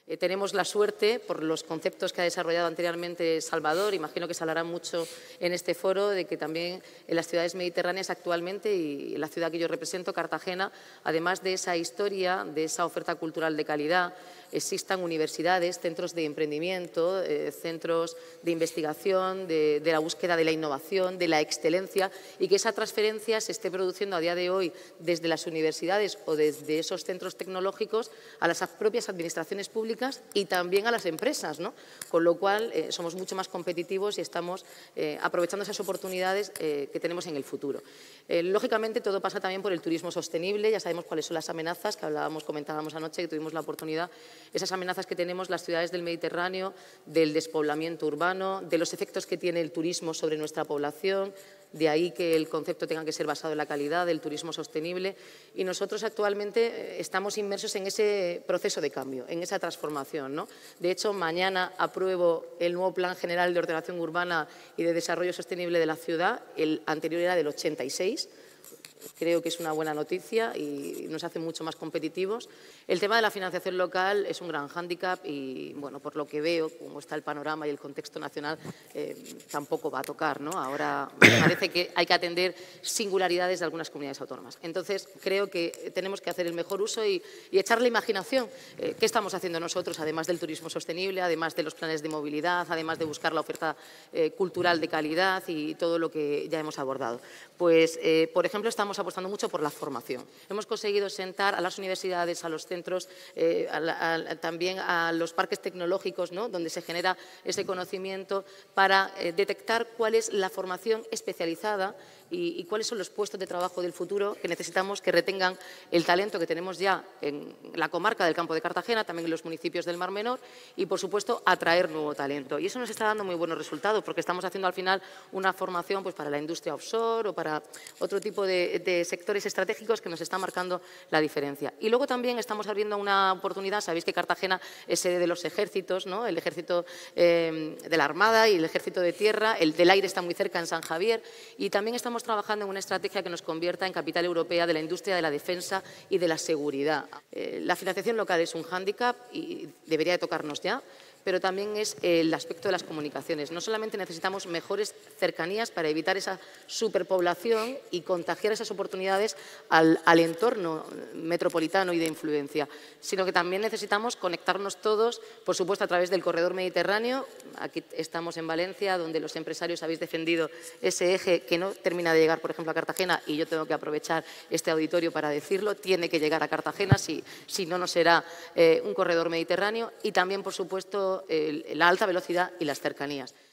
Tenemos la suerte, por los conceptos que ha desarrollado anteriormente Salvador, imagino que se hablará mucho en este foro, de que también en las ciudades mediterráneas actualmente y en la ciudad que yo represento, Cartagena, además de esa historia, de esa oferta cultural de calidad, existan universidades, centros de emprendimiento, centros de investigación, de la búsqueda de la innovación, de la excelencia, y que esa transferencia se esté produciendo a día de hoy desde las universidades o desde esos centros tecnológicos a las propias administraciones públicas y también a las empresas, ¿no? Con lo cual somos mucho más competitivos y estamos aprovechando esas oportunidades que tenemos en el futuro. Lógicamente, todo pasa también por el turismo sostenible. Ya sabemos cuáles son las amenazas que comentábamos anoche, que tuvimos la oportunidad, esas amenazas que tenemos las ciudades del Mediterráneo, del despoblamiento urbano, de los efectos que tiene el turismo sobre nuestra población. De ahí que el concepto tenga que ser basado en la calidad del turismo sostenible. Y nosotros actualmente estamos inmersos en ese proceso de cambio, en esa transformación, ¿no? De hecho, mañana apruebo el nuevo Plan General de Ordenación Urbana y de Desarrollo Sostenible de la ciudad. El anterior era del 86. Creo que es una buena noticia y nos hace mucho más competitivos. El tema de la financiación local es un gran hándicap y, bueno, por lo que veo, como está el panorama y el contexto nacional, tampoco va a tocar, ¿no? Ahora me parece que hay que atender singularidades de algunas comunidades autónomas. Entonces, creo que tenemos que hacer el mejor uso y echarle imaginación. ¿Qué estamos haciendo nosotros, además del turismo sostenible, además de los planes de movilidad, además de buscar la oferta cultural de calidad y todo lo que ya hemos abordado? Pues, por ejemplo, estamos apostando mucho por la formación. Hemos conseguido sentar a las universidades, a los centros, también a los parques tecnológicos, ¿no?, donde se genera ese conocimiento, para detectar cuál es la formación especializada y cuáles son los puestos de trabajo del futuro que necesitamos que retengan el talento que tenemos ya en la comarca del Campo de Cartagena, también en los municipios del Mar Menor y, por supuesto, atraer nuevo talento. Y eso nos está dando muy buenos resultados porque estamos haciendo al final una formación pues, para la industria offshore o para otro tipo de sectores estratégicos que nos están marcando la diferencia. Y luego también estamos abriendo una oportunidad. Sabéis que Cartagena es sede de los ejércitos, ¿no?, el ejército de la Armada y el ejército de tierra, el del aire está muy cerca en San Javier y también estamos trabajando en una estrategia que nos convierta en capital europea de la industria de la defensa y de la seguridad. La financiación local es un hándicap y debería de tocarnos ya, pero también es el aspecto de las comunicaciones. No solamente necesitamos mejores cercanías para evitar esa superpoblación y contagiar esas oportunidades al entorno metropolitano y de influencia, sino que también necesitamos conectarnos todos, por supuesto, a través del corredor mediterráneo. Aquí estamos en Valencia, donde los empresarios habéis defendido ese eje que no termina de llegar, por ejemplo, a Cartagena, y yo tengo que aprovechar este auditorio para decirlo, tiene que llegar a Cartagena, si no, no será un corredor mediterráneo, y también, por supuesto, la alta velocidad y las cercanías.